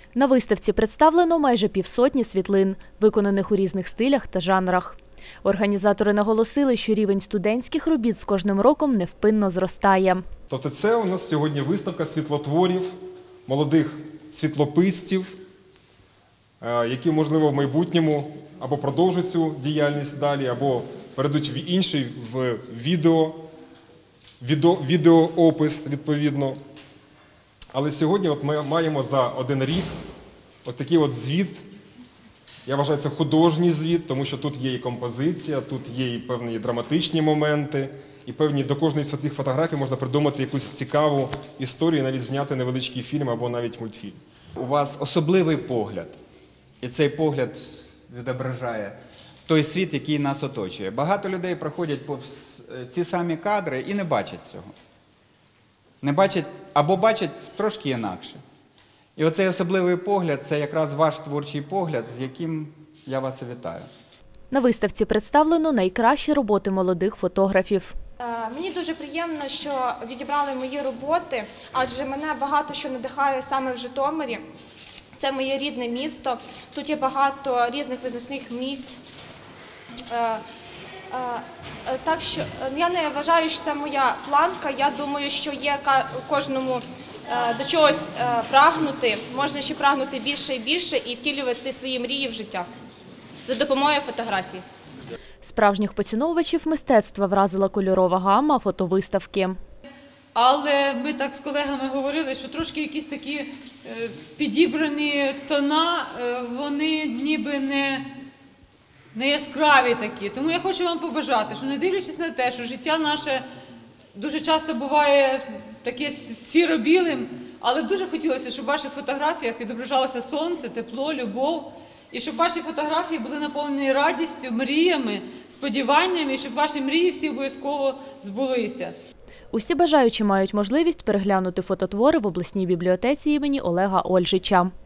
На виставці представлено майже півсотні світлин, виконаних у різних стилях та жанрах. Організатори наголосили, що рівень студентських робіт з кожним роком невпинно зростає. Тобто це у нас сьогодні виставка світлотворів, молодих світлописців, які, можливо, в майбутньому або продовжать цю діяльність далі, або перейдуть в інший, в відеоопис, відповідно. Але сьогодні от ми маємо за один рік от такий от звіт. Я вважаю, це художній звіт, тому що тут є і композиція, тут є і певні драматичні моменти, і певні до кожної з цих фотографій можна придумати якусь цікаву історію, навіть зняти невеличкий фільм або навіть мультфільм. У вас особливий погляд, і цей погляд відображає той світ, який нас оточує. Багато людей проходять повз ці самі кадри і не бачать цього. Не бачать або бачать трошки інакше. І оцей особливий погляд – це якраз ваш творчий погляд, з яким я вас і вітаю. На виставці представлено найкращі роботи молодих фотографів. Мені дуже приємно, що відібрали мої роботи, адже мене багато що надихає саме в Житомирі. Це моє рідне місто, тут є багато різних визначних місць. Так що я не вважаю, що це моя планка, я думаю, що є кожному до чогось прагнути, можна ще прагнути більше і більше і втілювати свої мрії в життя за допомогою фотографій. Справжніх поціновувачів мистецтва вразила кольорова гама фотовиставки. Але ми так з колегами говорили, що трошки якісь такі підібрані тона, вони ніби не яскраві такі. Тому я хочу вам побажати, що не дивлячись на те, що життя наше дуже часто буває таке сіро-білим, але б дуже хотілося, щоб в ваших фотографіях відображалося сонце, тепло, любов, і щоб ваші фотографії були наповнені радістю, мріями, сподіваннями, і щоб ваші мрії всі обов'язково збулися. Усі бажаючі мають можливість переглянути фототвори в обласній бібліотеці імені Олега Ольжича.